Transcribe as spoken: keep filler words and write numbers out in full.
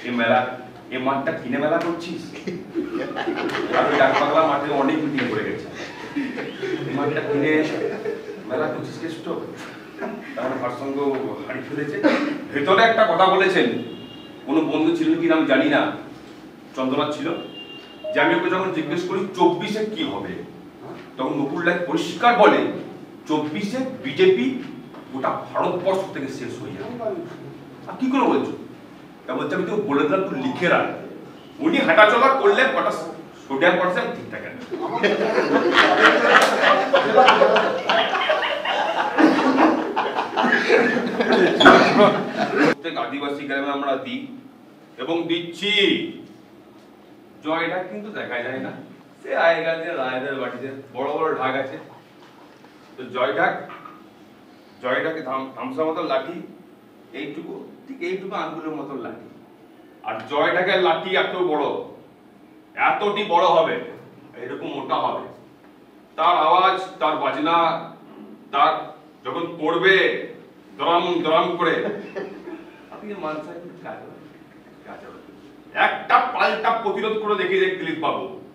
এই মেলা এই মাঠটা কিনে মেলা করছিস? আমি ডাকবাংলা মাঠে অনেক মিটিং করে গেছি। এই মাঠটা কিনে মেলা করছিস কেষ্ট? তারপরে ভারসঙ্গ হারিয়ে ফেলেছে। ভেতরে একটা কথা বলেছেন, কোনো বন্ধু ছিলেন কিনা আমি জানি না, চন্দ্রনাথ ছিল, যে আমি ওকে যখন জিজ্ঞেস করি চব্বিশে কি হবে, তখন নকুলদাই পরিষ্কার বলে চব্বিশে বিজেপি গোটা ভারতবর্ষ থেকে শেষ হয়ে যাবে। আর কি করে বলছো? তা বলছে আমি তো বলে দিলাম তুই লিখে রাখ। উনি হাঁটাচলা করলে কটা সোডিয়াম পার্সেন্ট ঠিক থাকে। প্রত্যেক আদিবাসী গ্রামে আমরা দিই এবং দিচ্ছি। জয়টা কিন্তু দেখা যায় না, সে আগেকার দিনে রায়দের বাড়িতে বড় বড় ঢাক আছে, তো জয় ঢাক জয়টাকে ধামসার মতো লাঠি, এইটুকু ঠিক এইটুকু আঙ্গুলের মতো লাঠি। আর জয় ঢাকের লাঠি এত বড়, এতটি বড় হবে, এরকম মোটা হবে। তার আওয়াজ, তার বাজনা, তার যখন পড়বে দরম দরম করে, আপনি মানুষ একটা পাল্টা প্রতিরোধ করে দেখে দেখ দিলীপ বাবু।